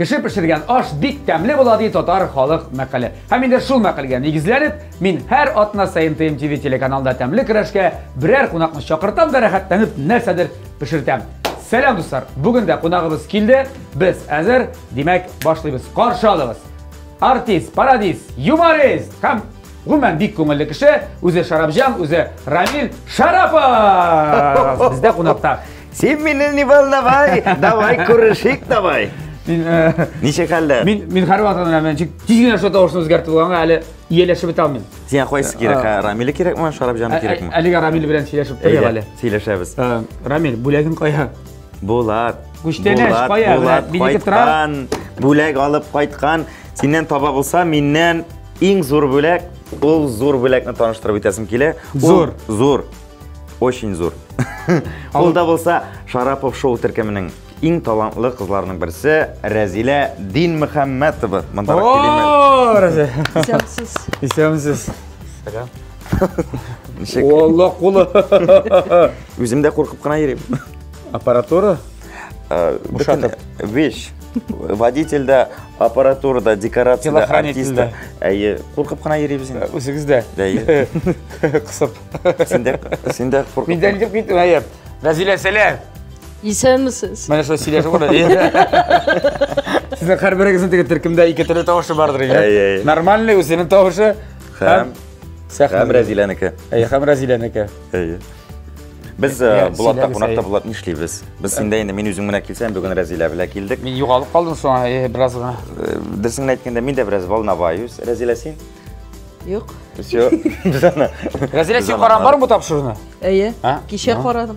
Кеше пешергән аш бик тәмле була ди татар халык мәкале. Һәм инде шул мәкалгә нигезләнеп, мин һәр атна сайын ТМТV телеканалында тәмле көрәшкә берәр кунакны чакыртам да рәхәтләнеп нәрсәдер пешертәм. Сәлам дуслар. Бүген дә кунагыбыз килде. Без әзер, димәк, башлыйбыз. Каршы алыгыз. Артист, пародист, юморист һәм гомумән бик күңелле кеше, үзе Шарапҗан, үзе Рамил Шарапов. Бездә кунакта. Сен мине не волновай, давай күрешик, давай. Ничек хәлдә? Мин һәрвакыт мен тизгенә шул тавышны үзгәртеп алганга әле ияләшеп бетә алмыйм. Сен кайсы кирәк? Рамил кирәкме, Шарапҗан кирәкме? Әлегә Рамил белән сөйләшеп куйык әле. Сөйләшәбез. Рамил, бүләгең кая? Булат. Күчтәнәш кая? Минеке тора. Бүләк алып кайткан. Синнән таба булса, миннән иң зур бүләк, ул зур бүләкне таныштырып итәсем килә. Зур. Зур. Очень зур. Ул да булса Шарапов шоу төркеменең иң талантлы кызларының берсе Рәзилә Динмөхәммәтова. Монда Рәзилә. Исәмсез. Исәмсез. Сәлам. Ничек? Аллах кулы. Үзем дә куркып кына йөрим. Аппаратура? Бушатып. Вещь. Водительдә, аппаратурада, декорациядә, артистта. Әйе, куркып кына йөрибез инде. Үзегездә. Әйе. Кысып. Син дә куркып. Мин дә дип киттем, әйе. Рәзилә, сәлам. Исәмсез. Менә шул сөйләшеп куйды. Сезнең һәрберегезнең теге төркемдә ике төрле тавышы бардыр инде. Әйе. Нормальный үзенең тавышы Һәм Рәзиләнеке. Әйе, һәм Рәзиләнеке. Әйе. Без Булатта кунакта булат нишлибез? Без синдә инде мин үзем менә килсәм, бүген Рәзилә белән килдек. Мин югалып калдым соң, бераз гына. Дөресен әйткәндә, мин дә бераз волноваюсь. Рәзилә син? Юк. Всё. Рәзилә, син каран бармы тапшыруны? Әйе. Кичә карадым.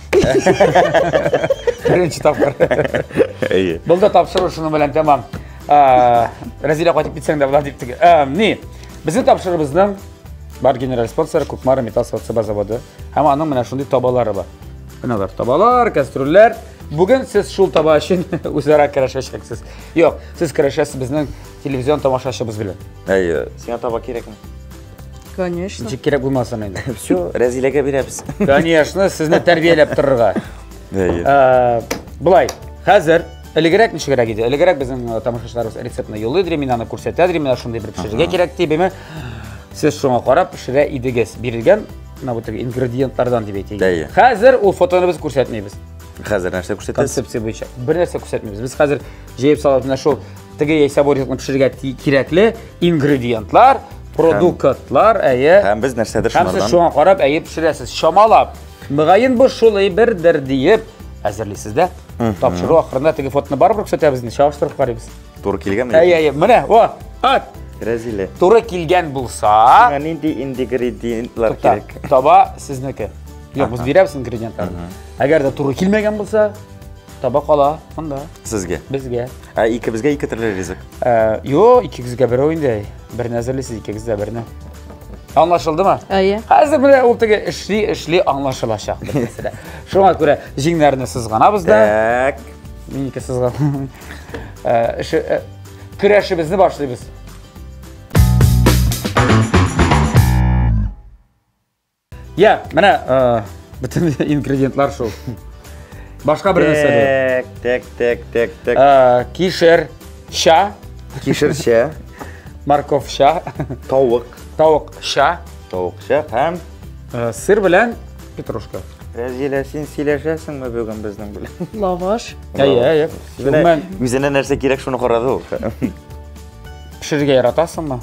Беренче тапкыр. Әйе. Бул да тапшыру шуның белән тәмам. Рәзилә кайтып китсәң дә була дип теге. Ни? Безнең тапшырыбызның бар генераль спонсоры Кукмара металл заводы. Һәм аның менә шундый табалары бар. Менә табалар, кастрюльләр. Бүген сез шул таба өчен үзара көрәшәчәксез. Юк, сез көрәшәсез безнең телевизион тамашачыбыз белән. Әйе. Сиңа таба кирәкме? Конечно. Ничек кирәк булмасын инде. Всё, Рәзиләгә бирәбез. Конечно, сезне тәрбияләп торырга. Әйе. Булай, хәзер элегрәк ничегрәк иде. Элегрәк безнең тамашачыларыбыз рецептны юллыйдыр, мин аны күрсәтәдер, мин шундый бер пешерергә кирәк дибеме. Сез шуңа карап пешерә идегез. Бирелгән менә бу теге ингредиентлардан дип әйтәйек. Хәзер ул фотоны без күрсәтмәйбез. Хәзер нәрсә күрсәтәсез? Концепция буенча бер нәрсә күрсәтмәйбез. Біз хәзер җыеп салып менә шул теге яисә боритны пешерергә кирәкле ингредиентлар, продуктлар, әйе. Һәм без нәрсәдер Һәм шунардан. сез шуңа карап әйеп пешерәсез. Шамалап. Мөгаен бу шулай бердер диеп әзерлисез дә. Тапшыру ахырында теге фотоны барыбер күрсәтәбез, чагыштырып карыйбыз. Туры килгәнме? Әйе, менә, ат. Рәзилә. Туры килгән булса, Нинди ингредиентлар кирәк? таба сезнеке. Юк, без бирәбез ингредиентларны. Әгәр дә туры килмәгән булса, таба кала монда. Сезгә. Безгә. Икебезгә ике төрле ризык. Юк, икегезгә бер инде. Берне әзерлисез, икегездә берне. Аңлашылдымы? Әйе. Хәзер менә ул теге эшли аңлашылачак мәсьәлә. Шуңа күрә җиңнәрне сызганабыз да. Так. Минеке сызган. Көрәшебезне башлыйбыз. Я, менә bütün ингредиентлар шул. Башка бер нәрсә. Так. Кишер, ща, Кишерчә, морковь ща, тавык, ща, тавыкча һәм сыр белән петрушка. Рәзилә, син сөйләшәсеңме бүген безнең белән? Лаваш. Әйе. Мен Үзенә нәрсә кирәк шуны карады ул. пешерергә яратасыңмы?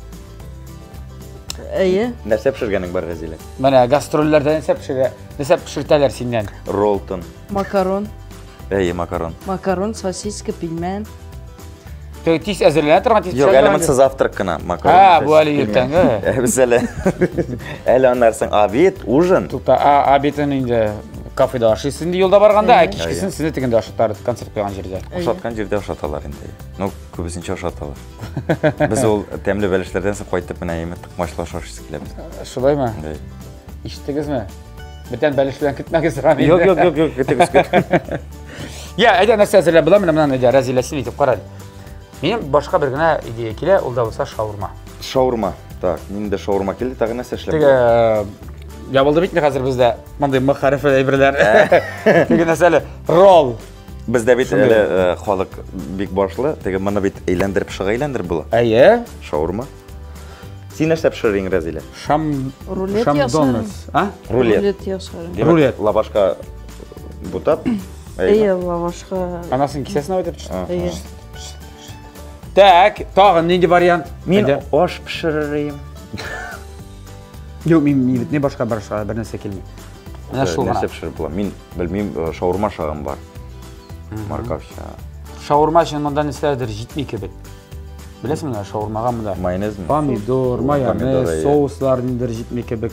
Әйе. Нәрсә пешергәнең бар Рәзилә? Менә гастрольләрдә нәрсә пешертәләр синнән? Ролтон. Макарон. Әйе, макарон. Макарон, сосиска, пельмен. Тиз әзерләнә торган тиз. Юк, әле монсы завтрак кына. Макарон. Бу әле иртәнге. Без әле аннарсың обед, ужин. Обеден инде кафеда ашыйсыз инде юлда барганда, кичкесен сезне тегендә ашатар концерт куйган җирдә. Ашаткан җирдә ашаталар инде. Ну, күбесенчә ашаталар. Без ул тәмле бәлешләрдән соң кайтып менә еме тыкмашлаш ашыйсыз киләбез. Шулаймы? Ишеттегезме? Бүтән бәлеш белән көтмәгез Рамил. Юк, көтегез. Я, әйдә нәрсә әзерләп була, менә Рәзиләсен итеп карады. Минем башка бер генә идея килә, ул да булса шаурма. Шаурма. Так, миндә шаурма килде, тагы нәрсә эшләп? Теге ябылды бит хәзер бездә мондай мәхәриф әйберләр. Теге нәрсәле ролл. Бездә бит әле халык бик башлы, теге моны бит әйләндереп шыга әйләндереп була. Әйе. Шаурма. Син нәрсә пешерәң, Рәзилә? Рулет Шамдоннес. Рулет ясарым. Рулет. Лавашка бутап. Әйе, лавашка. Анасын кисәсенә өтеп төште. Әйе. Так, тагын нинди вариант? Мин аш пешерәм. Юк, мин бит не башка бер нәрсә килми. Менә шул гына. Нәрсә пешереп була? Мин белмим, шаурма шагым бар. Маркавча. Шаурма өчен монда нәрсәләрдер җитми кебек. Беләсеңме, шаурмага монда Майонезме? помидор, майонез, соуслар ниндер җитми кебек.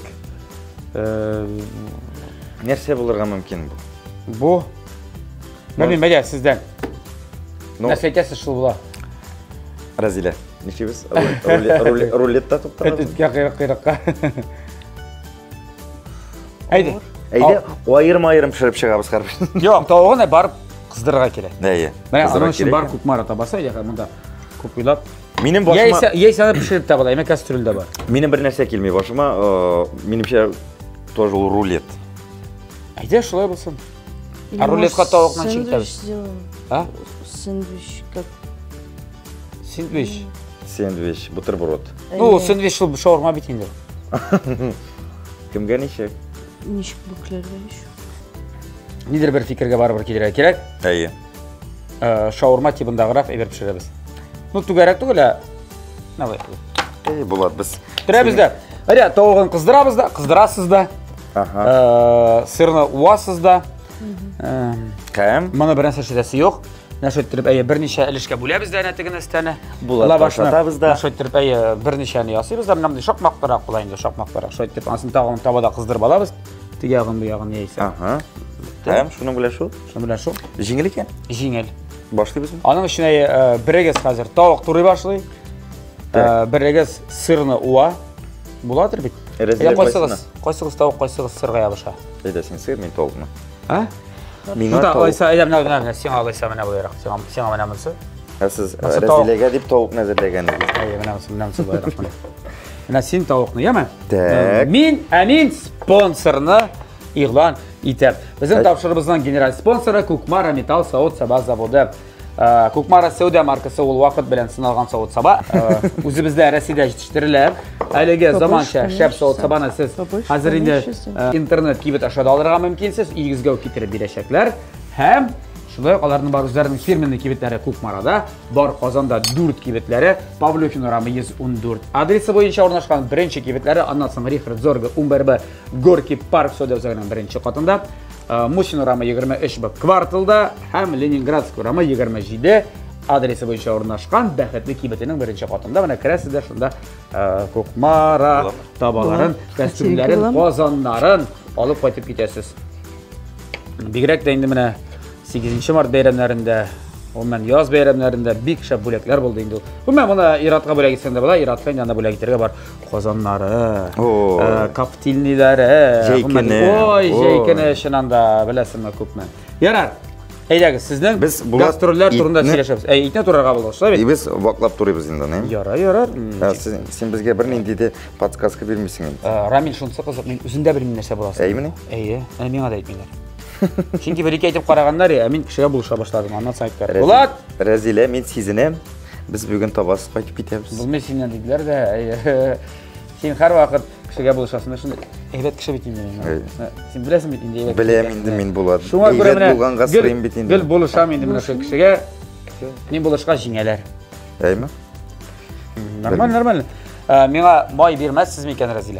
Нәрсә булырга мөмкин бу? Бу Белмим, бәлә сездән. Ну, Нәрсә әйтәсез шул була? Рәзилә, ничегез? Рулетта туктарабыз. Көткә кыйракка. Әйде. Әйдә, айырма-айырым пешереп чыгабыз, карап. Юк, тавыгын барып кыздырырга кирәк. Әйе. Менә аның өчен бар кукмара табасы, яка монда күп уйлап. Минем башыма, Яисә пешереп табыла, әмма кастрюльдә бар. минем бер нәрсә килми башыма, минемчә тоже ул рулет. Әйдә, шулай булсын. Рулетка тавыкны чиктәбез. А? Сэндвич как... Сэндвич. Сэндвич, бутерброд. Ну, сэндвич шул шаурма бит инде. Кемгә ничек? Ничек бүкләргә иш. Нидер бер фикергә барыбер килергә кирәк. Әйе. Шаурма тибындагырак әйбер пешерәбез. Ну, түгәрәк түгел, Навай. Булат, без Төрәбез дә. Әйдә, тавыгын кыздырабыз да, кыздырасыз да. Сырны уасыз да. Кәм? Моны бер нәрсә эшләсе юк. Нәрсәттереп, берничә өлешкә бүләбез дә тегене өстәне. Булат, ашатабыз да. Нәрсәттереп, берничәне ясыйбыз да, менә шакмактарак була инде, шакмактарак. Шайтып, анысын тагын табада кыздырып алабыз. Теге ягын, бу ягын яисә. Кәм, шуны белә шул? Шуны белән шул. Җиңел икән. Җиңел. Башлыйбызмы? Аның өчен берегез хәзер тавык турый башлый. Берегез сырны уа. Буладыр бит. Кайсыгыз тавык, кайсыгыз сырга ябыша. Әйдә, син сыр, мин тавыкны. Миңа тавык. Әйдә, менә сиңа алайса менә булайрак. Сиңа менә монсы. Сез Рәзиләгә дип тавыкны әзерләгәнсез. Әйе, менә монсы булайрак. Менә син тавыкны, яме? Так. Мин спонсорны игълан итәм. Безнең тапшырыбызның генераль спонсоры Кукмара Металл Савыт-Саба заводы. Кукмара Сәүдә маркасы ул вакыт белән сыналган Савыт-Саба. Үзебездә Россиядә җитештерелә. Әлегә заманча шәп Савыт-Сабаны сез хәзер инде интернет кибет ашада алырга мөмкинсез, игезгә китереп бирәчәкләр. Һәм шулай аларның бар үзләренең фирменный кибетләре Кукмарада, бар Казанда 4 кибетләре, Павлюхин урамы 114. Адресы буенча урнашкан беренче кибетләре, аннан соң Рихард Зорга, Умбербе, Горький парк Содовзагының беренче катында, Мусин урамы 23Б кварталда һәм Ленинградский урамы 27 адресы буенча урнашкан бәхетле кибетенең беренче катында. Менә керәсез дә шунда Кукмара табаларын, костюмнарын, казаннарын алып кайтып китәсез. Бигрәк тә инде менә 8 март бәйрәмнәрендә, яз бәйрәмнәрендә бик шәп бүләкләр булды инде. Моны Иратка бүләк итсәң дә була, Иратка янда бүләк итәргә бар. Казаннары, коптильниләре, җәйкене чыннан да беләсеңме күпме. Ярар. Әйдәгез, сезнең гастрольләр турында сөйләшәбез. Итне турырга булды, шулай бит? Без ваклап турыйбыз инде, нәме? Ярар. Син безгә бер нинди дә подсказка бирмисең инде. Рамил шунысы кызык, мин үзендә белмим нәрсә буласы. Әйеме? Әйе, миңа да әйтмиләр. Чөнки бер ике әйтеп караганнар, мин кешегә булыша башладым, аннан сайткар. Булат, Рәзилә, мин сизенәм. Без бүген табасыз кайтып китәбез. Булмый синнән диделәр дә, син һәрвакыт кешегә булышасың, шундый әйбәт кеше бит инде. Син беләсең бит инде. Беләм инде мин Булат. Шуңа күрә менә булганга сыйм бит инде. Гел булышам инде менә шул кешегә. Мин булышка җиңәләр. Әйме? Нормаль. Миңа май бирмәссез микән, Рәзилә?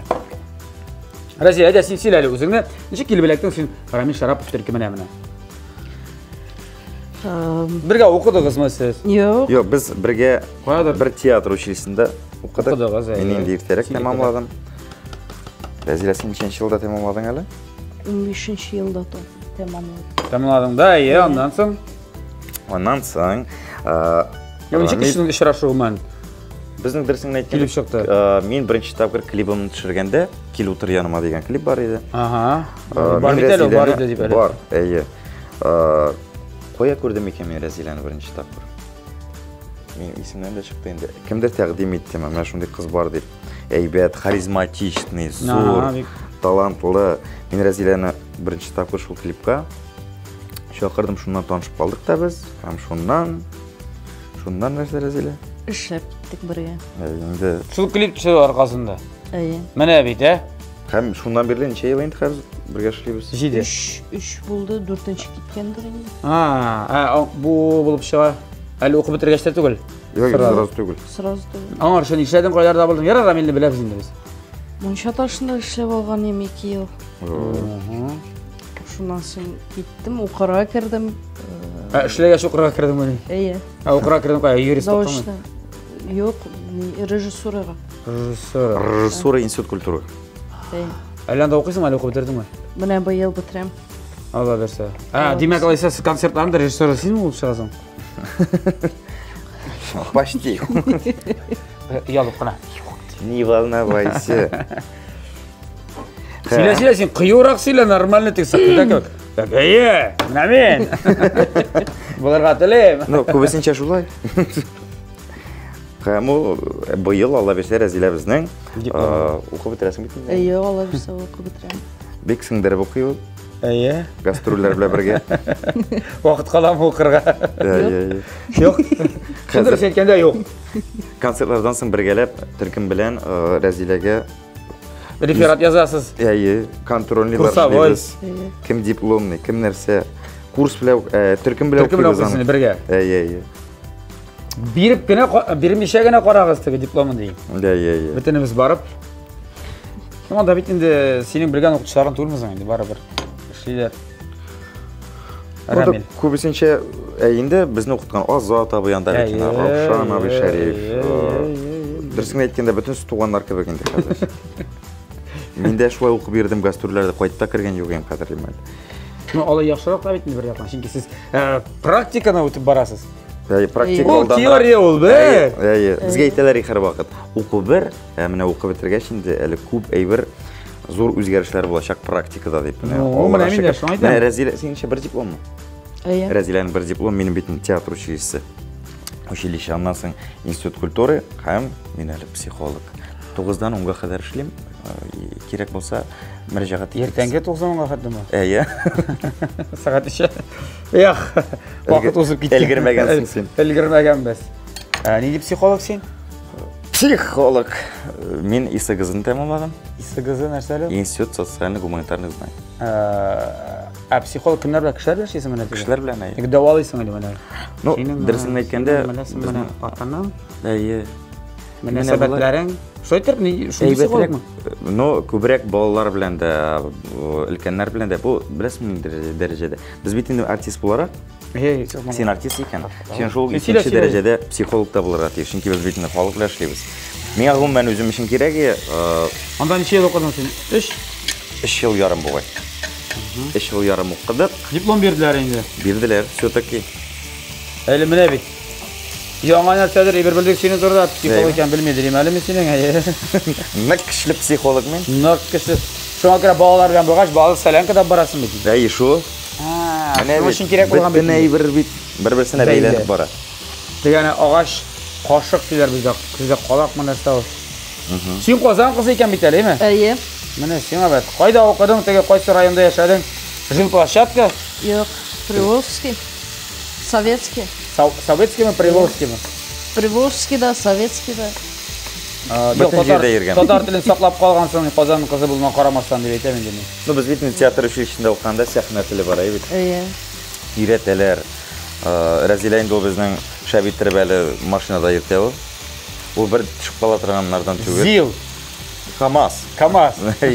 Рәзилә, әйдә син сөйлә әле үзеңне. Ничек килеп эләктең син Рамил Шарапов төрки менә? Бергә укыдыгызмы сез? Юк. Юк, без бергә бер театр училищесында укыдык. Мин инде иртәрәк тәмамладым. Рәзилә, син ничәнче елда тәмамладың әле? 15-нче елда тәмамладым. Тәмамладың да, аннан соң? Аннан соң, ничек кешенең очрашуы безнең дөресен килеп әйткәндә, чыкты. Мин беренче тапкыр клибымны төшергәндә, "Кил утыр яныма" дигән клип бар иде. Бар бит әле, бар иде дип әле. Бар, әйе. Кая күрдем икән мин Рәзиләне беренче тапкыр? Мин исемнән дә чыкты инде. Кемдер тәкъдим итте, менә шундый кыз бар дип. Әйбәт, харизматичный, зур, талантлы. Мин Рәзиләне беренче тапкыр шул клипка Шақырдым, шуннан танышып қалдық та біз. Һәм шуннан нәрсе Разилә? Эшләп киттек бергә. Инде Шул клип төшерү аркасында. Әйе. Менә бит, һәм шундан берле ничә ел инде хәзер бергә эшлибез. 7. 3 булды, 4-нче киткәндер инде. Бу булып чыга. Әле укып бетергәчтә түгел. Юк, сразу түгел. Сразу түгел. Аңар шуны эшләдең, кайларда булдың? Ярар, мине беләбез инде без. Мунча ташында эшләп алган идем 2 ел. Шуннан соң киттем, укырга кердем. Эшләгәч укырга кирдең менә. Әйе. Укырга кирдең кая? Юрист булдыңмы? Заочно. Юк, режиссурага. Режиссура институт культуры. Әйе. Әле анда укыйсың, әле укып бетердеңме? Менә быел битерәм. Алла берсе. Димәк, алайса сез концертларында режиссер син булып чыгасың. Почти. Ялып кына. Не волновайся. Сөйлә, син кыюрак сөйлә, нормально тик сакта. Әйе, менә мин. Булырга телим. Ну, күбесенчә шулай. Һәм быел Алла берсә Разилә безнең укып бетерәсең бит инде. Әйе, алла берсе укып битерәм. Бик сеңдереп укый ул. Әйе. Гастрольләр белән бергә. Вакыт каламы укырга? Әйе. Юк. Хәзер әйткәндә юк. Концертлардан соң бергәләп төркем белән Разиләгә Реферат язасыз. Әйе, контрольлар Курсовой. эшлибез. Кем дипломный, кем нәрсә. Курс белән төркем белән укыйсыз бергә. Әйе. Бирмичә генә карагыз теге дипломын дигән. Әйе. Бөтенебез барып. Анда бит инде синең белгән укытучыларың түгелме инде барыбер. Эшлиләр. Рамил. Күбесенчә инде безне укыткан Азат абый янда бит, Равшан абый Шәриф. Дөресен әйткәндә бөтен туганнар кебек инде хәзер. Мин дә шулай укып йөрдем, гастрольләрдә кайтта кергән юк ем кадерле. Ну, алай яхшырак та бит бер яктан, чөнки сез практиканы үтеп барасыз. Практика Ул теория ул бе. Безгә әйтәләр һәр вакыт. Уку бер, менә укып бетергәч инде әле күп әйбер зур үзгәрешләр булачак практикада дип. Менә мин дә шуны әйтәм. Менә Разилә синеңчә бер дипломмы? Әйе. Разиләнең бер диплом, минем бит театр училище. Училище, аннан соң институт культуры һәм мин әле психолог. 9-дан 10-га кадәр эшлим. Кирәк булса, мөрәҗәгать итегез. Иртәнге 9-га кадәрме? Әйе. Сәгать ничә? Ях, вакыт узып китте. Өлгермәгәнсең син. Өлгермәгәнбез. Ни дип психолог син? Психолог. Мин ИСГЗны тәмамладым. ИСГЗ нәрсәле? Институт социально-гуманитарных знаний. Психолог кемнәр белән кешеләр белән эшлисең менә? Кешеләр белән әйе. Ник дәвалыйсың инде менә? Ну, дөресен әйткәндә, менә атаның, әйе. мөнәсәбәтләрең, шулай итеп ни психологмы? Ну, күбрәк балалар белән дә, өлкәннәр белән дә, бу беләсеңме дәрәҗәдә. Без бит инде артист буларак, син артист икән. Син шул икенче дәрәҗәдә психолог та булырга тиеш, чөнки без бит инде халык белән эшлибез. Миңа гомумән үзем өчен кирәге, Анда ничә ел укыдың син? 3 ел ярым бугай. 3 ел ярым укыдык. Диплом бирделәр инде. Бирделәр, все-таки. Әле менә бит. Яңа нәрсәдер әйбер белдек сине турыда психолог икән белмидер әлеме синең? Ник көчле психолог мен? Ник көчле. Шуңа күрә балалар белән булгач, бала сәләнкәдә барасың бит. Әйе, шу. Менә өчен кирәк булган бит. Бөтен әйбер бит бер-берсенә бәйләнеп бара. Дигәне агач кашык диләр бездә. Күзгә калакмы нәрсә ул? Син Казан кызы икән бит әлеме? Әйе. Менә сиңа бит. Кайда укыдың? Теге кайсы районда яшәдең? Жилплощадка? Юк, Приволжский. Советский. Советскийме, Приволжскийме? Приволжский да, Советский да. Бөтен җирдә йөргән. Татар телен саклап калгансың, Казан кызы булмаган карамастан дип әйтәм инде мин. Ну, без бит театр училищесында укганда сәхнә теле бар бит. Әйе. Өйрәтәләр. Разилә инде безнең шабиттер әле машинада йөртә ул. Ул бер төшеп кала торганнардан түгел. ЗИЛ. КамАЗ. КамАЗ.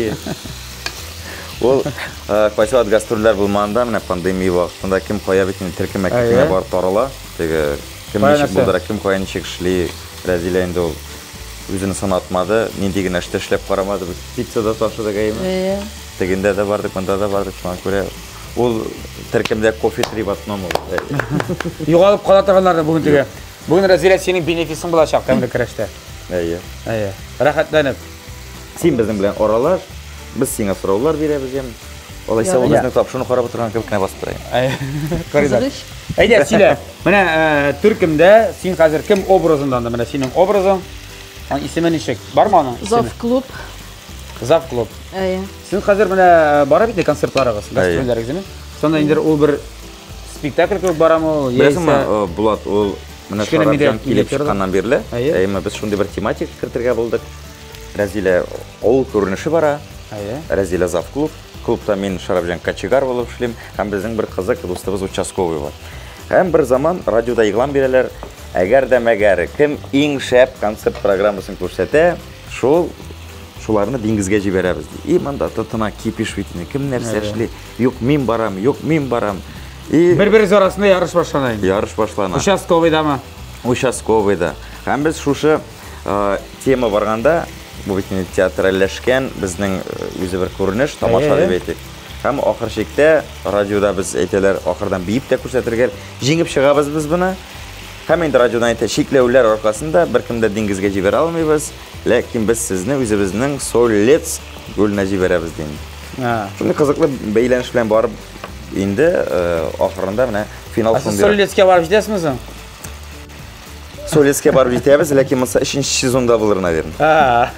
Ул кайсы гастрольләр булмаганда, менә пандемия вакытында кем кая бит инде төркем мәктәбенә барып тарала. Теге кем ничек булдыра, кем кая ничек эшли. Разилә инде ул үзен сынатмады, нинди генә эшләп карамады. Пиццада ташыды гайме. Әйе. Тегендә дә бардык, монда да бардык, шуңа күрә ул төркемдә кофе трибатном ул. Югалып кала торганнар бүген теге. Бүген Разилә синең бенефисың булачак тәмле көрәштә. Әйе. Әйе. Рәхәтләнеп. Син безнең белән аралаш, без сиңа сораулар бирәбез ям. Алайса ул безнең тапшыруны карап торган кебек кенә басып тора. Әйе. Коридор. Әйдә, сөйлә. Менә төркемдә син хәзер кем образында? Менә синең образың. Исеме ничек? Бармы аның? Завклуб. Завклуб. Әйе. Син хәзер менә бара бит концертларыгыз, гастрольләрегезме? Сонда инде ул бер спектакль көп барамы? Білесің, Булат, ол мына Кішкене Шарапжан медиа- келіп медиа шыққаннан берлі, Әйе. біз шундай бір тематика кіртірге болдық. Рәзилә ауыл көрініші бара, Рәзилә завклуб, клубта мен Шарапжан качегар болып шлем, һәм біздің бір қызық достыбыз участковый бар. Һәм бір заман радиода иғлан берелер, әгәр дә мәгәр кім ең шәп концерт программасын көрсәтә, шуларны диңгезгә җибәрәбез. И монда тотына кипиш битне, кем нәрсә эшли? Юк, мин барам, юк, мин барам. И Бер-берегез арасында ярыш башлана. ярыш башлана. Участковыйдамы? Участковыйда. Һәм без шушы тема барганда, бу битне театральләшкән безнең үзе бер күренеш, тамаша дип әйтик. Һәм ахыр чиктә радиода без әйтәләр, ахырдан биеп тә күрсәтергә, җиңеп чыгабыз без буны. Һәм инде радиодан әйтә, шикләүләр аркасында беркемдә диңгезгә җибәрә алмыйбыз, ләкин без сезне үзебезнең Солец гүленә җибәрәбез дип. Шундый кызыклы бәйләнеш белән барып инде ахырында менә финал шундый. Солецкә барып җитәсезме? Солецкә барып җитәбез, ләкин монысы 3нче сезонда булыр, наверное.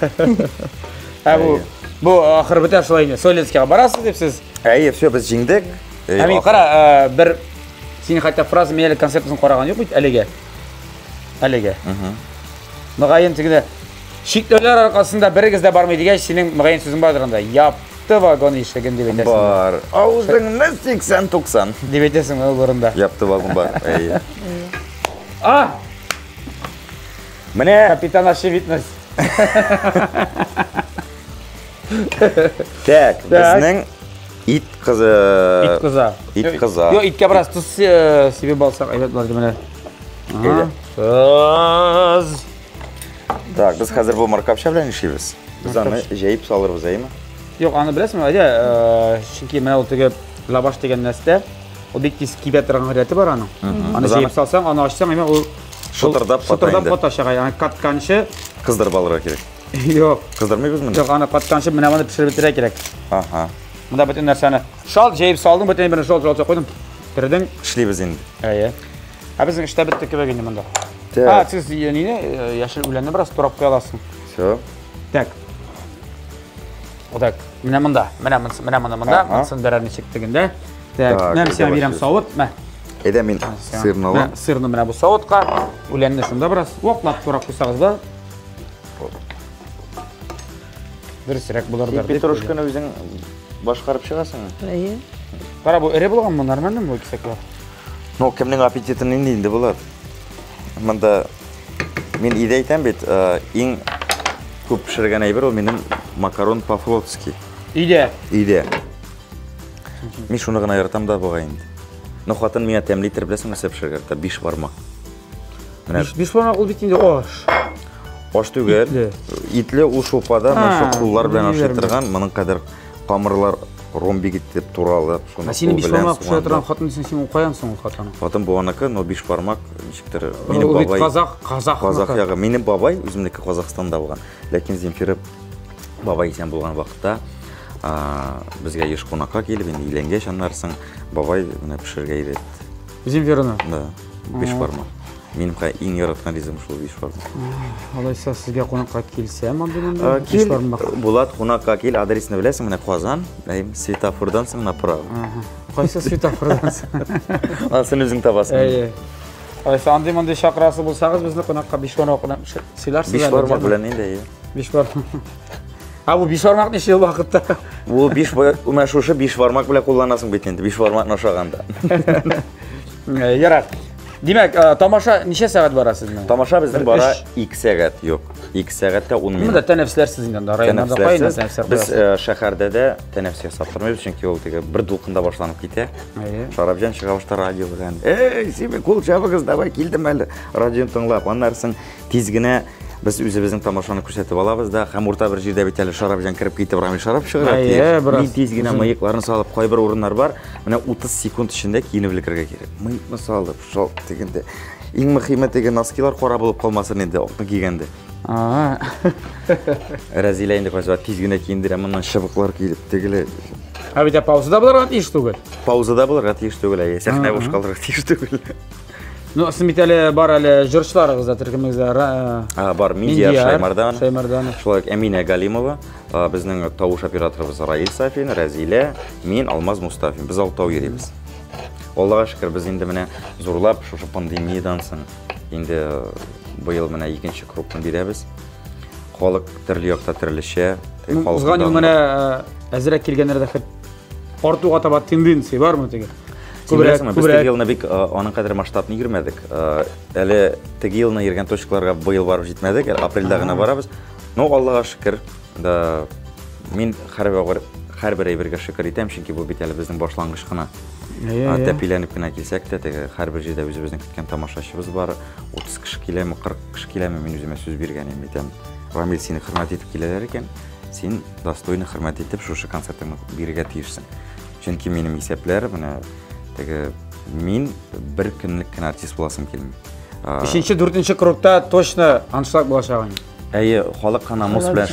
Бу ахыр бетә шулай инде. Солецкәгә барасыз дип сез. Әйе, все, без җиңдек. Мин кара, бер син хәтта фраза мәле концертын караган юк бит әлегә. Мөгаен тигене шикләүләр аркасында берегез дә бармый дигәч, синең мөгаен сүзең бардыр анда. Япты вагон ишеген дип әйтәсең. Бар. Авызыңны 80-90 дип әйтәсең ул урында. Япты вагон бар. Әйе. Менә капитан очевидность. Так, безнең ит кызы. Ит кызы. Юк, иткә бераз туз себе балсак әйбәт булыр дип менә. Так, biz хәзер бу маркапча белән эшлибез. Без аны җәйп салырбыз, әйеме? Юк, аны беләсезме, чөнки менә ул теге лабаш дигән нәрсә, ул бик тиз кибә торган гадәте бар аның. Аны җәйп салсаң, аны ачсаң, әмма ул шутырдап каташага, ягъни катканчы кыздырып алырга кирәк. Юк. Кыздырмыйбыз моны? Юк, аны катканчы менә моны пешереп бетерә кирәк. Аха. Монда бөтен нәрсәне шал җәйп салдың, бөтен берне шал куйдың. Тирдең. Эшлибез инде. Әйе. Безнең эштә бетте кебек инде монда. Сез нине яшел үләнне бераз турап куя аласың. Всё. Так. Отак. Менә монда. Менә монда. Монсын берәр ничек тегендә. Так, мен сиңа бирәм савыт. Мә. Әйдә мин сырны алам. Сырны менә бу савытка. Үләнне шунда бераз ваклап турап куйсагыз да. Дөресрәк булыр дип. Петрушканы үзең башкарып чыгасың. Әйе. Кара, бу эре булганмы, нормальмы бу кисәкләр? Ну, кемнең аппетитын инде булат. Монда мин идея әйтәм бит, иң күп пешергән әйбер ул минем макарон по-флотски. Идея. Мин шуны гына яратам да буга инде. Ну, хатын миңа тәмле итеп беләсең, нәрсә пешергән? 5 бармак. Менә 5 бармак ул бит инде аш. Аш түгел. Итле ул шулпада, менә куллар белән ашыттырган, моның кадәр камырлар ромбик итеп туралып, шуны. Син 5 бармак пешерә торган хатын син куянсың ул хатын. Хатын буганыкы, но 5 бармак ничектер минем бабай. Казак ягы. Минем бабай үземнеке Казакстанда булган. Ләкин Земфира бабай исән булган вакытта безгә еш кунакка килеп, инде иләнгәч аннарсың, бабай менә пешергә иде. Земфираны. Да, 5 бармак. Минем иң яраткан ризым шул 5 бармак. Алайса сезгә кунакка килсәм, анда 5 бармак. Булат кунакка кил, адресны беләсең, менә Казан, светофордан соң направо. Кайсы светофордан? Асын үзең табасың. Әйе. Алайса андый-мондый чакырасы булсагыз, безне кунакка 5 бармак белән сыйларсыз. 5 бармак белән инде. 5 бармак. Бу 5 бармак ничә ел вакытта? Бу 5 менә шушы 5 бармак белән кулланасың бит инде, 5 бармак ашаганда. Ярар. Димәк, тамаша ничә сәгать бара сезнең? Тамаша безнең бара 2 сәгать, юк. 2 сәгатькә 10 минут. Монда тәнәфесләрсез инде, районда кайда тәнәфесләр? Без шәһәрдә дә тәнәфес ясап тормыйбыз, чөнки ул теге бер дулкында башланып китә. Шарапҗан чыга башта радио белән. Син кул чабыгыз, давай килдем әле. Радионы тыңлап, аннарсын тиз генә biz үзебезнең тамашаны күрсәтеп алабыз да, һәм урта бер җирдә бит әле Шарапҗан кирип китеп барам, шарап чыгара. Мин тиз генә мыекларын салып, кайбер урыннар бар, менә 30 секунд эчендә киенеп өлгерергә кирәк. Мыекны салып, шал дигәндә. Иң мөһиме теге носкилар кара булып калмасын инде, акны кигәндә. Рәзилә инде кайсы тиз генә киендерә, моннан шыбыклар килеп тегеле. Бит паузада булырга тиеш түгел. Паузада булырга тиеш түгел, сәхнә буш калдырырга тиеш түгел. Ну, син бит әле бар әле җырчыларыгыз да төркемегездә. Бар, Миндияр Шаймардан. Шаймардан. Шулай Әминә Галимова, безнең тавыш операторыбыз Раил Сафин, Рәзилә, мин Алмаз Мустафин. Без алтау йөрибез. Аллаға шүкір біз енді міне зорлап шошы пандемиядан соң енді быйыл міне екінші крупны береміз. Халық түрлі яқта түрліше. Узган ел менә әзрәк килгәннәрдә хәт артуга таба тенденция бармы теге? Күбрәк без теге елны бик аның кадәр масштабны йөрмәдек. Әле теге елны йөргән точкаларга быел барып җитмәдек. Апрельдә гына барабыз. Но Аллаға шөкер, да мин һәрбер әйбергә шөкер итәм, чөнки бу бит әле безнең башлангыч кына. Тәпиләнеп кенә килсәк тә, теге һәрбер җирдә үзебезнең көткән тамашачыбыз бар. 30 кеше киләме, 40 кеше киләме, мин үземә сүз биргән идем итәм. Рамил, сине хөрмәт итеп киләләр икән, син достойны хөрмәт итеп шушы концертыңны бирергә тиешсең. Чөнки минем исәпләр менә теге мин бер көнлек кенә артист буласым килми. 3-4 крупта точно аншлаг булачак. Әйе, халык намус белән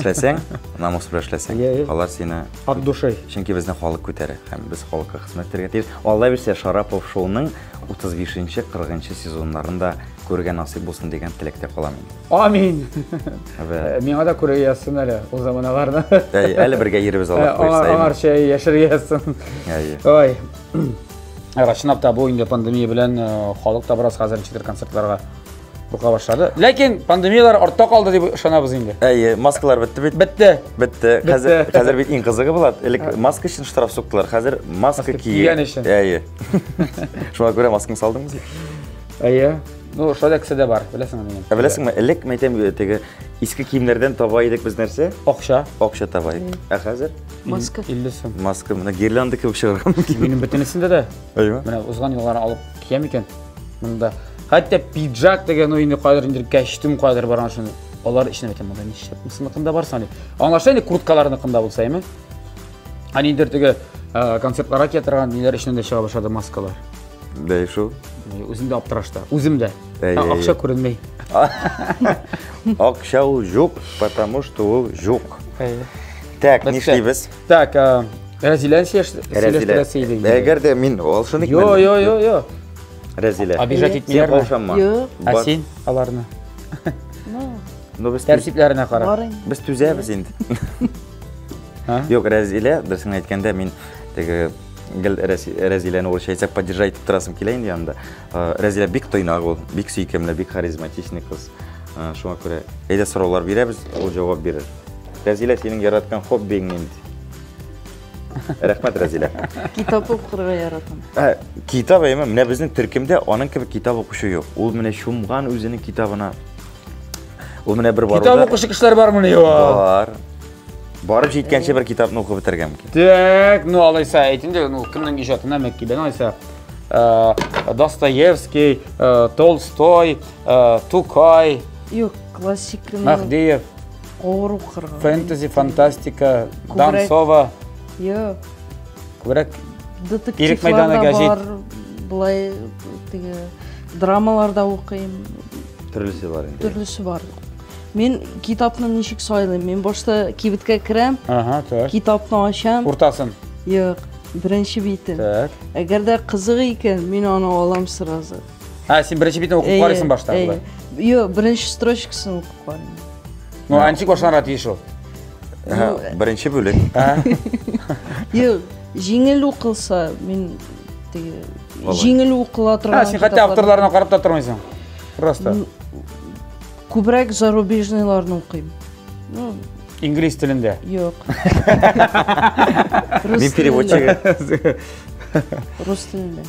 эшләсәң, алар сине от души. Чөнки безне халык күтәрә һәм без халыкка хезмәт итәргә тиеш. Алла бирсә, Шарапов шоуның 35-нче, 40-нчы сезоннарында күргән насыйп булсын дигән теләктә калам инде. Амин. Миңа да күрә ясын әле ул заманнарда. Әле бергә йөрибез Алла куйса. Аңарча яшәргә ясын. Ой. Рашынап та бу инде пандемия белән халык та бераз хәзер ничектер концертларга курка башлады. Ләкин пандемиялар артта калды дип ышанабыз инде. Әйе, маскалар бетте бит. Бетте. Хәзер бит иң кызыгы булат. Элек маска өчен штраф суктылар. Хәзер маска кигән өчен. Әйе. Шуңа күрә масканы салдыңыз? Әйе. Ну, шулай кесе дә бар, беләсеңме минем? Беләсеңме, элек мәйтәм теге иске киемнәрдән таба идек без нәрсә? Акча таба идек. Ә хәзер? Маска. 50 сум. Маска, менә гирлянда кебек чыгарган. Минем бөтенесендә дә. Әйе. Менә узган еллар алып киям икән. Монда хәтта пиджак дигән инде кадәр инде кәштем кадәр барган шуны. Алар иченә әйтәм, монда нишләп мисыныкында барсың ди. Аңлаша инде курткаларыныкында булса, әйме? Ани инде теге концертларга китергән ниләр иченә дә чыга башлады маскалар. Дәй шу. Үземдә аптырашта. Үземдә. Акча күренмәй. Акча ул юк, потому что ул юк. Так, нишлибез? Так, Разилән сөйләштерәсе иде. Әгәр дә мин алшыны Йо. Разилә. Обижать итмиләрме? Юк. Ә син аларны? Ну, без тәртипләренә карап. Без түзәбез инде. Юк, Разилә, дөресен әйткәндә мин теге гел Разиләне ул шәйсәк поддержать итеп торасым килә инде янда. Разилә бик тойнак ул, бик сөйкемле, бик харизматичный кыз. Шуңа күрә әйдә сораулар бирәбез, ул җавап бирер. Разилә, синең яраткан хоббиң нинди? Рәхмәт, Разилә. Китап укырга яратам. Китап әйме, менә безнең төркемдә аның кебек китап укучы юк. Ул менә шумган үзенең китабына. Ул менә бер баруда. Китап укучы кешеләр бармы ни? Бар. Барып җиткәнче бер китапны укып бетергән микән? Так, ну алайса әйтинде, ну кемнең иҗатына Мәккидән алайса Достоевский, Толстой, Тукай, Юк, классик Махдиев, авыр укырга. фэнтези, фантастика, Донцова. Юк. Күбрәк Детективлар мәйданы да гәзит. бар. Булай теге драмаларда укыйм. Төрлесе бар инде. Төрлесе бар. Мен китапны ничек сайлыйм? Мен башта кибеткә керәм, так. китапны ачам. Уртасын. Юк, беренче битен. Так. Әгәр дә кызык икән, мин аны алам сразу. Син беренче битен укып карыйсың башта булай. Юк, беренче строчкасын укып карыйм. Ну, анчик башланырга тиеш ул. Беренче бүлек. Юк, җиңел укылса, мин теге җиңел укыла торган. Син хәтта авторларына карап та тормыйсың. Просто. Күбрәк зарубежныйларны укыйм. Ну, Инглиз телендә. Юк. Мин переводчик. Рус телендә.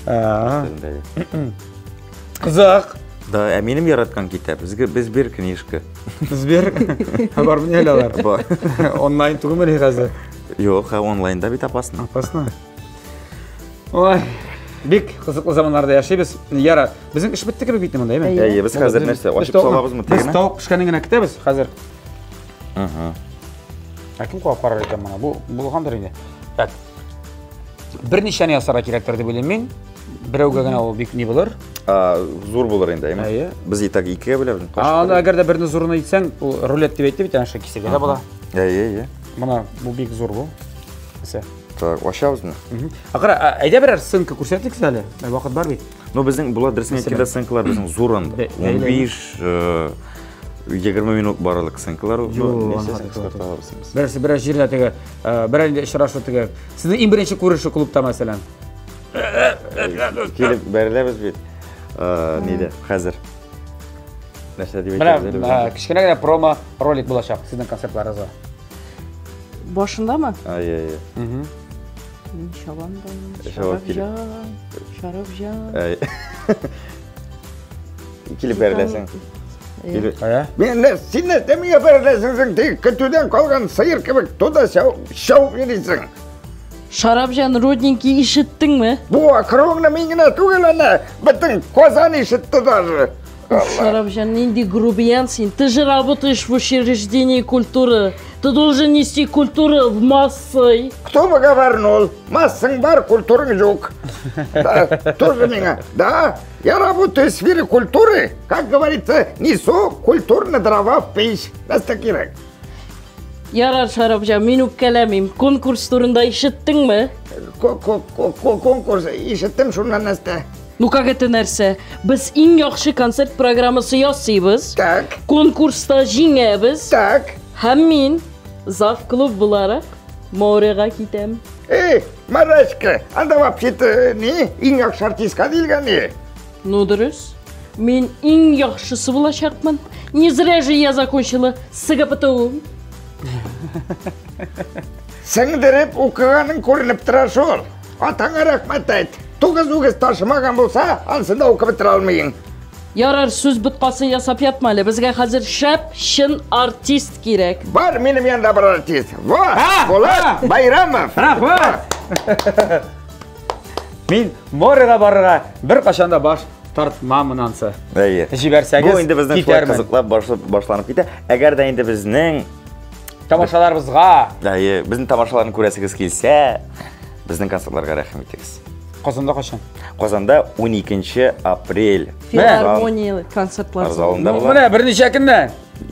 Кызык. Да, минем яраткан китап. Без бер книжка. Збер. Бармы ни алар? Бар. Онлайн түгелме хәзер? Юк, онлайнда бит апасны. Апасны. Ой, бик кызыклы заманнарда яшибез. Яра, безнең эш бетте кебек бит монда, әйме? Әйе, без хәзер нәрсә ачып салабызмы Без тегене? тавык пешкәнен генә көтәбез хәзер. Кем куап карар икән моны? Бу булгандыр инде. Так. Берничә ясарга кирәктер дип уйлыйм мин. Берәүгә генә ул бик ни булыр. Зур булыр инде, әйме? Әйе. Без итак икегә беләбез. Аны әгәр дә берне зурны итсәң, ул рулет дип әйтте бит, аша кисәгә дә була. Әйе. Моны бу бик зур бу. Так, ашабызмы? Акыра, әйдә берәр сынка күрсәтик әле. Вакыт бар бит. Ну, безнең була дөресен әйткәндә сынкалар безнең зур анда. 15-20 минут барлык сынкалар. Берсе җирдә теге, берәр инде очрашу теге. Сезнең иң беренче күрешү клубта мәсәлән. Келіп бәрілеміз бет. Неде? Қазір. Нәрсе деп Мына айтамыз. кішкене генә промо ролик болашақ сіздің концертларыңызға. Башындамы? Ай. Мен Шабанбай, Шабап келіп. Шарапжан. Келіп бәрілесің. Мен сен неге бәрілесің? Тек күтуден қалған сиыр кебек туда шауып ерейсің. Шарапжан родненький ишеттің ме? Бұ кровыңна меңіне түгеліне бітің козан ишітті даже. Шарапжан, ненде грубиян сен. Ты же работаешь в учреждении культуры. Ты должен нести культуру в массы. Кто бы говорнул? Массың бар, культурың жоқ. Тоже меня. Да, я работаю в сфере культуры. Как говорится, несу культурные дрова в печь. Насты керек. Ярар Шарапжан, мен өпкелемейм. Конкурс турында ишеттің ме? Конкурс ишеттім шуннан насты. Ну как это нәрсе? Біз ең яхшы концерт программасы ясыйбыз. Так, Конкурста жеңебіз. так. Һәм мин зав клуб буларак Маурега китәм. Марашка, анда вообще-то не? Ең яхшы артистка дейілген не? Ну дөрес. Мен ең яхшысы булачакмын. Не зря же я закончила СГПТУ. Сіңдіріп оқығаның көрініп тұра шол. Атаңа рахмет айт. Туғыз-уғыз ташымаған болса, ансында оқып бітіре алмайын. Ярар сөз бітқасын ясап ятма әлі. Бізге қазір шәп, шын артист керек. Бар менің янда бір артист. Болат Байрамов. Рахмет! Мен Мореға барыға бір қашанда баш тартмамынансы. Жіберсәгіз, Бұл енді біздің шулай қызықлап башланып кетті. Әгер де енді біздің тамашаларымызға біздің тамашаларын көресіңіз келсе, біздің концертларға рахмет етіңіз. Қазанда қашан? Қазанда 12 апрель. Филармония концертлар залында болады. Міне бірнеше күннен.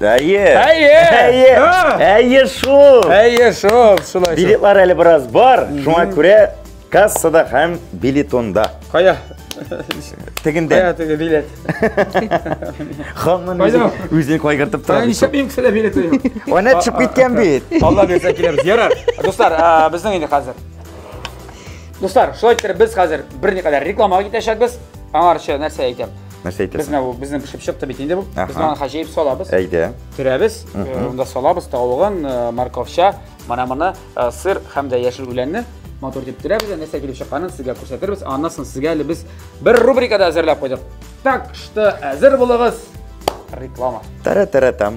Шулай. Билетлар әлі біраз бар. Шуңа көре кассада һәм билетонда. Қая? Тегінде. Қая теге билет? Ханның өзіне қойғыртып Қая тұрады. неше мен кісілі билет ойым? Оны түсіп кеткен бет. Алла берсе келеміз. Ярар. Достар, біздің енді қазір. Достар, шулай айтыр, біз қазір бірне қадар рекламаға кетешекпіз. Аңаршы нәрсе айтам. Нәрсе айтасың? Біздің пішіп шықты бетінде бұл. Аха. Біз маған қажайып солабыз. Әйді. Түрәбіз, онда солабыз, тауылған, марковша, мана-мана, сыр һәм дә яшыл үләнні мотор деп түрәбіз. Нәрсе келіп шыққанын сізге көрсетірбіз. Аннасын сізге әлі біз бір рубрикада әзірлеп қойдық. Так, шты әзір болығыз. Реклама. Тара-тара-там.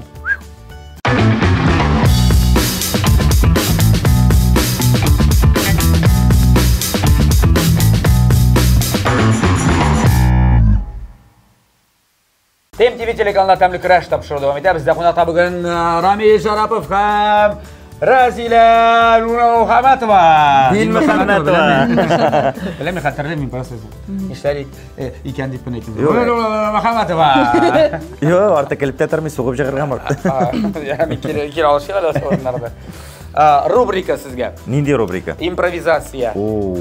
ТМТВ телеканалы тәмлі күрәш тапшыру давам етә. Бізде қонақта бүгін Рамиль Шарапов һәм Разила Мухамматова. Білемін қатырды, мен просто ештәр екен деп күн екен. Мухамматова. Йо, арты келіпте тұрмай соғып жағырған бар. Мен кері алышы қалы орынларды. Рубрика сізге. Нендей рубрика? Импровизация.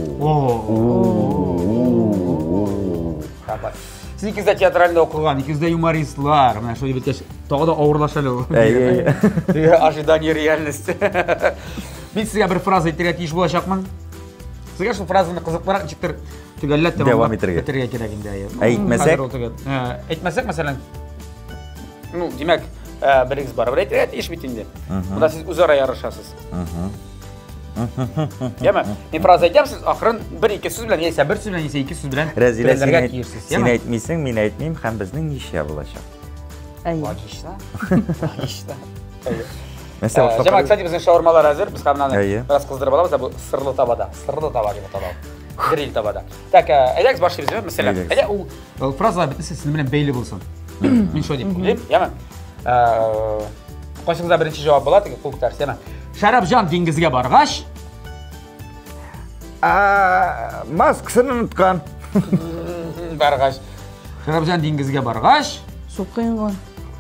Сіз екізде театральда оқыған, екізде юмористлар, мына шо дебеткеш, тағы да ауырлашалы. Ожидание реальности. Мен сізге бір фраза еттерге тиіш болашақмын. Сізге шо фразаны қызықларақ жіктір түгелләт Девам етерге. Бітірге керек енді. Әйтмәсәк? Әйтмәсәк, мәсәлән, демәк, біріңіз бар, бір әйттерге тиіш бетінде. Бұда сіз өзара ярышасыз. Яма, мен фраза айтам, сіз ақырын бір-екі сөз білән, яйса бір сөз білән, яйса екі сөз білән Разила, біләндерге тиірсіз. сен әйтмейсің, мен әйтмейм, һәм біздің неше болашақ. Логично. Логично. Mesela Cema, kısaca bizim şaurmalar hazır. Biz kamdan İyi. biraz kızdırıp alalım da bu sırlı tavada. Sırlı tava gibi atalım. Grill tavada. Tak, ederiz başlayalım mesela. Ederiz. Ede o fraza bitse sizin bilen belli bulsun. Men şöyle diyeyim. Yaman. Qo'shingizda birinchi javob bo'ladi, qo'l ko'tarsiz, yaman. Sharabjon dengizga borg'ach, Maskasını unutkan. borg'ach. Sharabjon dengizga borg'ach, Suv quyilgan.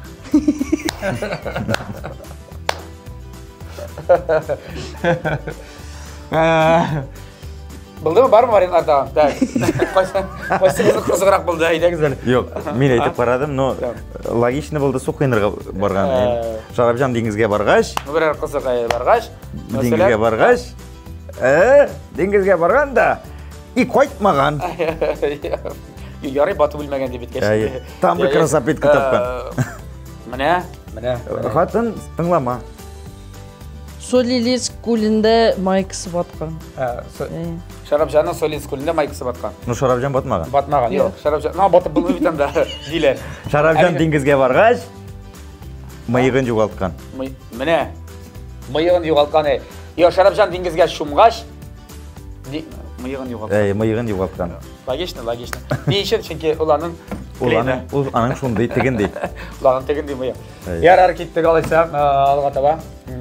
Bildimi, barmi variantlardan? Tak. Qo'shingizni qiziqroq bo'ldi, aytsangiz. Yo'q, men aytib qaradim, no logично bo'ldi, suv quyunirga borgan. Sharabjon dengizga borg'ach, Biror qiziq borg'ach, dengizga borg'ach, dengizga borganda қайтмаған. Ярый бату білмеген деп еткеш. Там бір красапетка тапқан. Міне. Қатын тыңлама. Солилис көлінде майкысы батқан. Шарапжанның Солилис көлінде майкысы батқан. Ну, Шарапжан батмаған. Батмаған, жоқ. Шарапжан, батып бұл үмітімді дейлер. Шарапжан деңгізге барғаш, миығын жоғалтқан. Міне, миығын жоғалтқан. Шарапжан деңгізге шумғаш, миығын жоғалтқан. Миығын жоғалтқан. Логично. Не үшін? Чөнки оланың аның шундый тегендей. Оланың тегендей миы. Яр әрекеттік алайса, алға таба.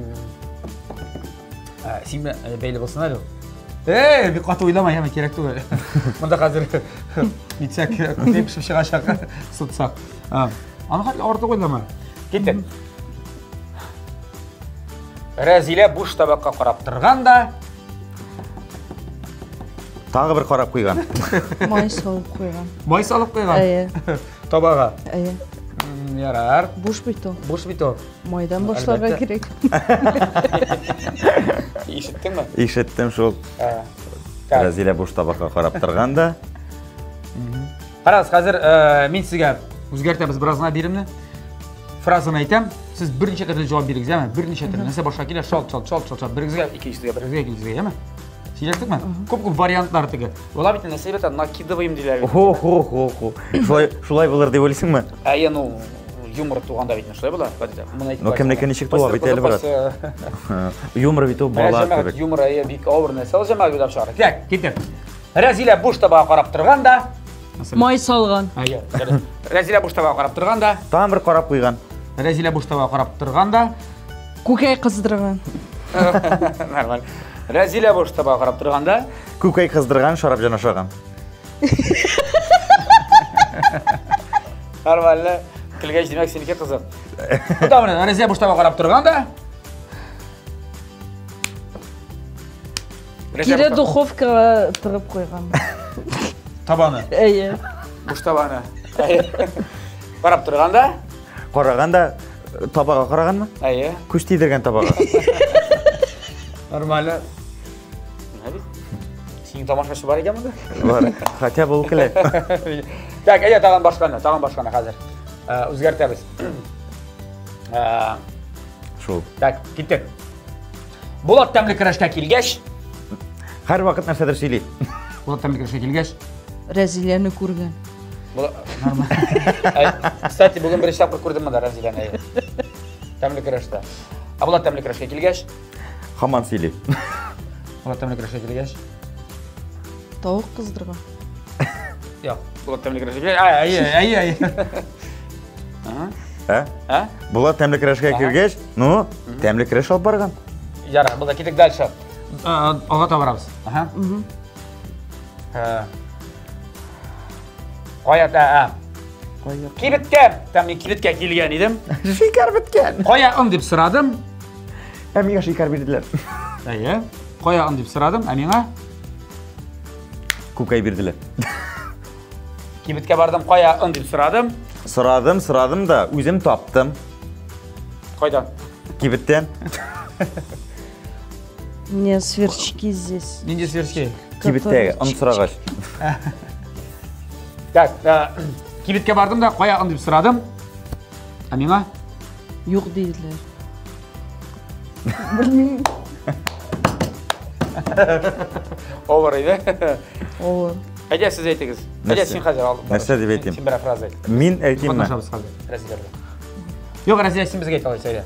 Сен бейлі болсын әлі? Bir qatı oylama hemen gerek değil. Bunda hazır gitsek, kutlayıp pişip aşağı tutsak. Ama hadi orada oylama. Gittin. Razile boş tabakka qarab turganda Tағы bir qarab qo'ygan. May salып қойған. May salып qo'ygan. Әйе. Tabağa. Әйе. Yarar. Boş bit o. Boş bit o. Майдан башларға керек. Ишеттің mi? Ишеттім шол. Разиля boş tabаққа қарап тұрғанда. Қараңыз, қазір мен сізге өзгертеміз біразына берімні. Фразаны айтам, сіз бірнеше түрде жауап беріңіз, әме? Бірнеше түрде. Нәрсе башқа келе, шалт. Біріңізге, екіншісіге, әме? Сүйректік ме? Көп варианттар тігі. Ола бетін нәрсе бетін, накидывайым дейлер. Шулай болар деп ойлайсың ма? Әйе, юмор туғанда бетін шулай бола. Но кімнекі нешек туға бет әлі барады. Юмор бет ол бала көбек. Юмор әйе бек ауыр нәрсе, ол жамағы өдап шығарады. Так, кеттік. Разиля бош табаға қарап тұрғанда. Май салған. Разиля бош табаға қарап тұрғанда. Там бір қарап қойған. Разиля бош табаға қарап тұрғанда. Көкей қыздырған. Нормально. Разиля бош табаға қарап тұрғанда. Көкей қыздырған, Шарапжан ашаған. Нормально. Кілгеш демек сеніке қызық. Бұтамын, Разиля бош табаға қарап тұрғанда. Кері духовкаға тұрып қойған. Табаны. Әйе. Бош табаны. Қарап тұрғанда. Қарағанда табаға қараған ма? Әйе. Көш тейдірген табаға. Нормально. Сенің тамашашы бар екен мұнда? Бар, хотя бұл кілі. Так, әйе, таған башқаны қазір. Өзгертеміз. Шол. Так, кеттік. Болат тәмлі кірашқа келгеш. Har vaqt narsadir söyleydi. Болат тәмлі кірашқа келгеш. Разиляны көрген. Кстати, бүгін бірінші тапқыр көрдім мұнда Разиляны. Тәмлі кірашта. Болат тәмлі кірашқа келгеш. Хаман söyleydi. Болат тәмлі кірашқа келгеш. Тауық қыздырған. Yok, Болат тәмлі кірашқа келгеш. Әйе. Болат тәмлі кірашқа келгеш, ну, тәмлі кіраш алып барған. Жара, бұлда кетік дальше. Алға табарамыз. Қоят, кибітке келген едім. Шикар біткен. Қояғын деп сұрадым. Әмеға шикар берділер. Әйе. Қояғын деп сұрадым, әмеға. Көкей берділер. Кибітке бардым, қояғын деп сұрадым. Сұрадым да, өзім таптым. Қойдан? Кибіттен. У меня сверчки здесь. Ненде сверчки? Кибіттегі, ұн сұрағаш. Так, кибітке бардым да, қояғын деп сұрадым. Әмеға? Жоқ дейділер. Білмеймін. Олар еді? Олар. Әйде сіз әйтіңіз. Әйде сен қазір алдым. Нәрсе деп айтайын? Сен бір фраза айт. Мен айтайын ма? Қатнашамыз қазір, Разилерді. Жоқ, Разилер сен бізге айт алайсы, әйде.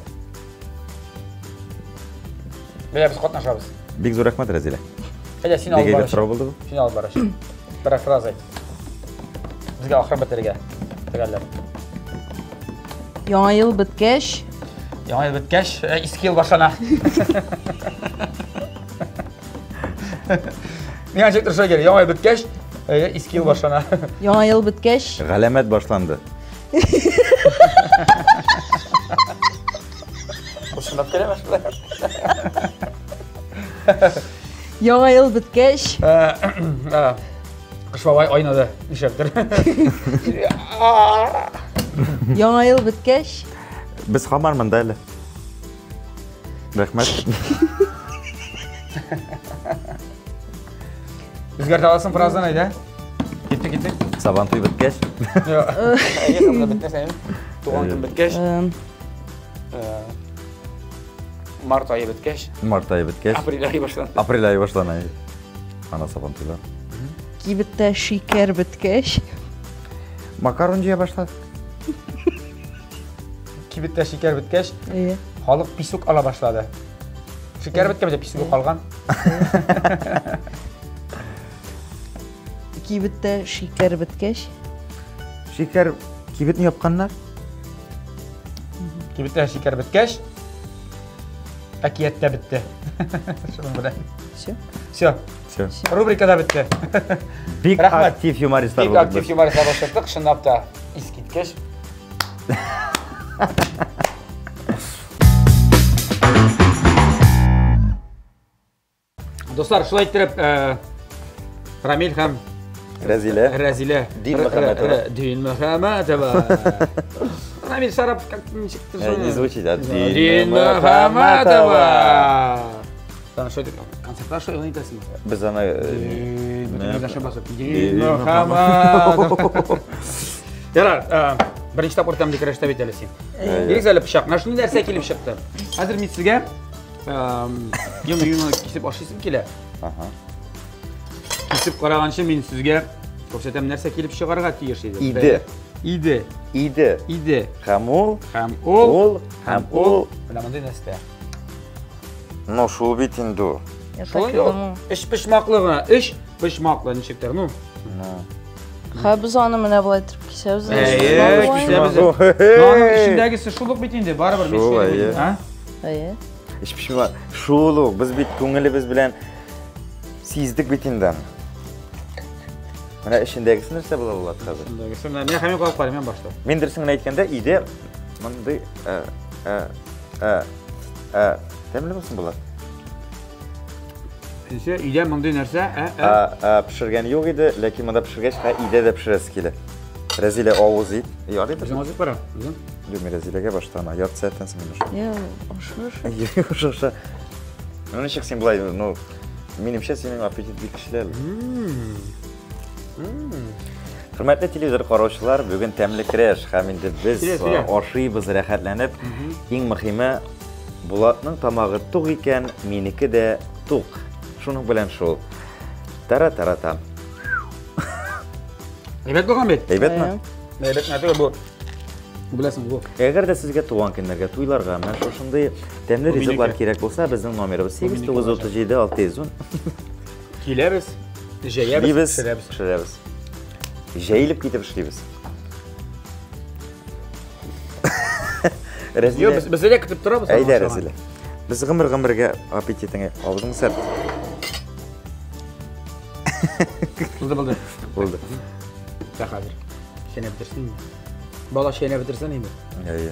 Бәле біз қатнашамыз. Бек зор рахмат, Разилер. Әйде сен алып барашы. Тұрау болды бұл? Сен алып барашы. Бір фраза айт. Бізге ақырын бітірге. Тігәлер. Яңа ел біткәш. Яңа ел біткәш, ескі ел башана. Мен жек тұрша кері, яңа ел біткәш, ескі ел башана. Яңа ел біткәш. Ғаләмәт башланды. Ұшынап келемеш бұлай. Яңа ел біткәш. Қыш бабай ойнады, нешептір. Яңа ел біткәш. Біз қамармында әлі. Рахмет. Үзгәртә аласың фразаны әйдә. Киттек. Сабантуй беткәч. Юк. Әйе, бетмәсә. Туган көн беткәч. Март айы беткәч. Март айы беткәч. Апрель айы башланды. Апрель айы башлана. Ана сабантуйлар. Кибеттә шикәр беткәч. Макарон җыя башлады. Кибеттә шикәр беткәч, Әйе. халык писук ала башлады. Шикәр беткәч, писук калган. Кибеттә шикәр беткәч. Шикәр кибетне япканнар. Кибеттә шикәр беткәч, әкияттә бетте. Шуның белән. Всё. Все. Рубрикада бетте. Бик Рәхмәт. актив юмористлар Бик булды. актив юмористлар башлаттык, чынлап та искиткәч. Достар, шулай иттереп, Рамил һәм Рәзилә. Дин Мөхәммәтова. Дин Мөхәммәтова. Рамил Шарап, как ничек ты Не звучит, да? Дин Мөхәммәтова. Там что это? Концерттар что уйный итәсең? Без аны Дин Мөхәммәтова. Ярар, беренче тапкыр тәмле көрәштә бит әле син. Бирегез әле пычак. Менә шундый нәрсә килеп чыкты. Хәзер мин сезгә йомы кисеп ашыйсым килә. Кисеп караганчы мин сезгә күрсәтәм нәрсә килеп чыгарга тиеш иде. Иде. Һәм ул. Менә мондый нәрсә. Ну, шул бит инде. Эш пешмаклы гына, эш пешмаклы ничектер, ну. Biz аны менә булай итеп кисәбез. Кисәбез. Аның ичендәгесе шулык бит инде, барыбер мин сөйләйм, а? Әйе. Иш пишма, шул без бит күңелебез белән сиздек бит инде. Менә ичендәгесе нәрсә була булат хәзер? Ичендәгесе менә мен хәмин калып барам башта. Мин дөресен әйткәндә, иде мондый тәмле булсын булат. Инде идә мондый нәрсә, Пешергән юк иде, ләкин монда пешергәч, иде дә пешерәсе килә. Рәзилә авыз ит. Ярый бер. Үзең азык бара. Мин Рәзиләгә баштана, ярты сәгатьтән соң Я, Шуша. Ну, ничек син булай, ну, минемчә синең аппетит бик көчле. Хөрмәтле телевизор караучылар, бүген тәмле креш һәм инде без ашыйбыз рәхәтләнеп. Иң мөһиме, Булатның тамагы тук икән, минеке дә тук. Шуның белән шул. Тара-тара-там. Әйбәт булган бит. Әйбәтме? Әйбәт нәрсә бу? Беләсең бу. Әгәр дә сезгә туган көннәргә, туйларга, менә шушындый тәмле ризыклар кирәк булса, безнең номерыбыз 8937-610. Киләбез, җәябез, пешерәбез. Җәйлеп китеп эшлибез. Юк, без әле көтеп торабыз. Әйдә, Рәзилә. Без гомер-гомергә аппетитыңа авызың сәр. Булды. Булды. Хәзер. Шәнә битерсен. Бала шәнә битерсен инде. Әйе.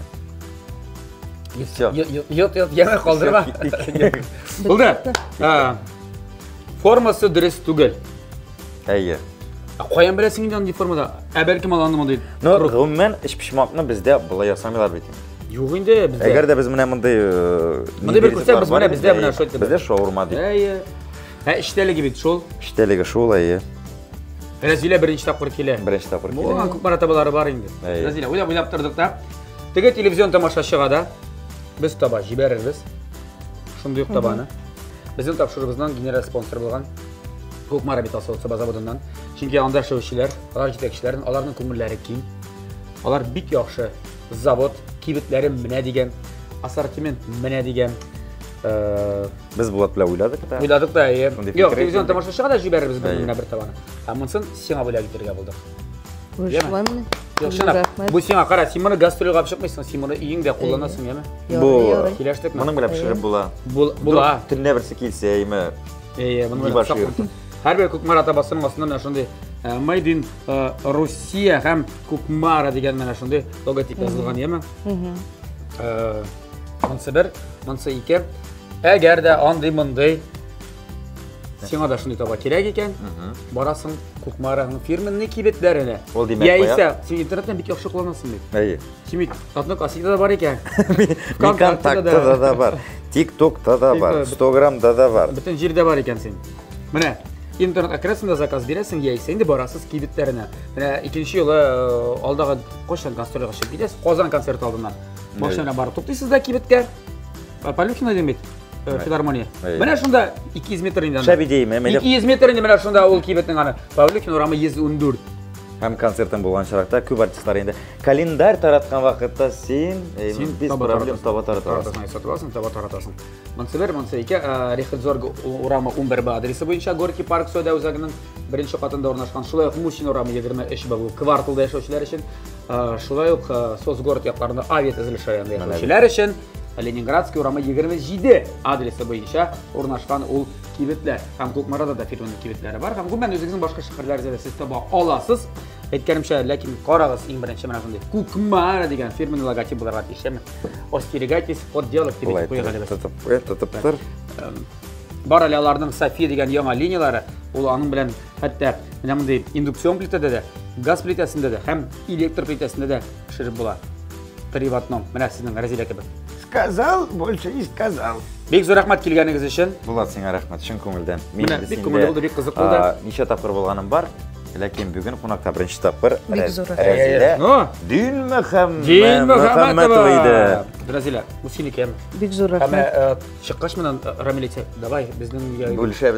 Йот, яңа калдырма. Булды. Формасы дөрес түгел. Әйе. Каян беләсең инде андый формада? Бәлкем аланды мондай. Ну, гомумән эш пишмакны бездә булай ясамыйлар бит. Юк инде бездә. Әгәр дә без менә мондай бер күрсәк, без менә бездә менә шул. Бездә шаурма дип. Әйе. Эштәлеге бит шул. Эштәлеге шул, әйе. Рәзилә беренче тапкыр килә. Беренче тапкыр килә. Булган күп маратабалары бар инде. Рәзилә, уйлап тордык та. Теге телевизион тамашачыга да без таба җибәрербез. Шундый ук табаны. Безнең тапшырыбыздан генераль спонсор булган Кукмара Битасовцы заводыннан. Чөнки анда эшләүчеләр, алар җитәкчеләрен, аларның күңелләре киң. Алар бик яхшы завод, кибетләре менә дигән, ассортимент менә дигән. Без Булат белән уйладык та. Уйладык та, юк, телевизион тамашачыга да җибәрербез менә бер табаны. Монсын сиңа бүләк итәргә булдык. Вышламны. Юк, шунак. Бу сиңа кара, син моны гастрольгә алып чыкмыйсың, син моны өеңдә кулланасың, яме? Бу Киләштекме? моның белән пешереп була. Була. Төнлә берсе килсә, әйме. Моны белән саклап. Һәрбер Кукмара табасының астында менә шундый Made in Russia һәм Кукмара дигән менә шундый логотип язылган, яме? Монсы бер, монсы ике. Әгәр дә андый-мондый сиңа да шундый таба кирәк икән, барасың Кукмараның фирменный кибетләренә. Яисә, син интернеттан бик яхшы кулланасың бит. Әйе. Син Одноклассникта да бар икән. Контактта да бар. TikTok'та да бар. Instagram'da да бар. Бүтән җирдә бар икән син. Менә интернетке кіресің де заказ бересің, яйсы енді барасыз кибеттеріне. Міне екінші жылы алдағы қошан гастрольға шығып кетесіз, Қозан концерт алдынан. Машина барып тоқтайсыз да кибетке. Полюхина демейді. Филармония. Міне шында 200 метр енді. Шабидей ме? 200 метр енді міне шында ол кибеттің аны. Полюхина орамы 114. Һәм концерттан булган чиракта күп артистлар инде календарь тараткан вакытта сен без проблем таба таратасың. Сатып аласың, таба таратасың. Монсебер, Монсейке, Рехидзорг урамы 11 адресы бойынша Горький парк Сөйдә үзәгенең беренче катында урнашкан. Шулай ук Мусин урамы 23 бу кварталда яшәүчеләр өчен, шулай ук Сосгород якларында авиа төзелеше районында яшәүчеләр өчен Ленинградский урамы 27 адресы бойынша урнашкан ул кибетләр. Һәм Кукмарада да фирменный кибетләре бар. Һәм Гүмән үзегезнең башка шәһәрләрдә дә сез таба аласыз. Әйткәнемчә, ләкин карагыз иң беренче менә шундый Кукмара дигән фирменный логотип булырга тиешме? Остерегайтесь подделок дип куйган. Бар әле аларның София дигән яңа линиялары, ул аның белән хәтта менә мондый индукцион плитәдә дә, газ плитәсендә дә һәм электр плитәсендә дә пешереп була. Приватном, менә сезнең Разилә кебек. Сказал, больше не сказал. Бик зур рәхмәт килгәнегез өчен. Булат, сиңа рәхмәт, чын күңелдән. Бик күңелле булды, бик кызык булды. Ничә тапкыр булганым бар. Ләкин бүген кунакта беренче тапкыр Бик зур Разилә Дилмөхәммәтова иде. Разилә, бу синеке. Бик зур рәхмәт. Һәм чыккач менән Рамил әйтә, давай безнең өйгә Бүлешәбез.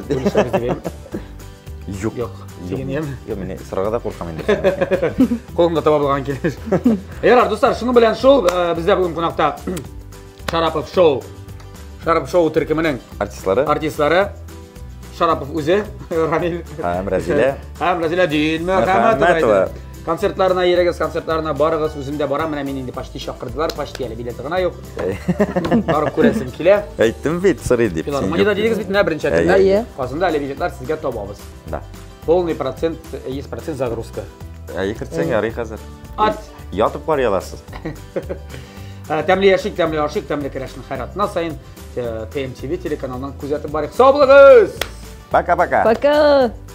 Юк. Юк. Дигән Юк, мен сорарга да куркам инде. Қолымда таба булган килеш. Ярар, достар, шуның белән шул бездә бүген кунакта Шарапов шоу төркеменең артистлары Шарапов үзе, Рамил һәм Разилә Дилмөхәммәтова. Концертларына йөрегез, концертларына барыгыз, үземдә барам, менә мине инде почти чакырдылар, почти әле билеты гына юк. Барып күрәсем килә. Әйттем бит, сорый дип. Филармониядә дигез бит, менә беренче әйтәм. Казанда әле билетлар сезгә табабыз. Да. Полный процент, 100% загрузка. Кертсәң ярый хәзер. Ятып бар яласыз. Тәмле яшик, тәмле керәшнең хайратына сайын TMTV телеканалынан күзәтеп барыйк. Сау булыгыз! Пока-пока. Пока.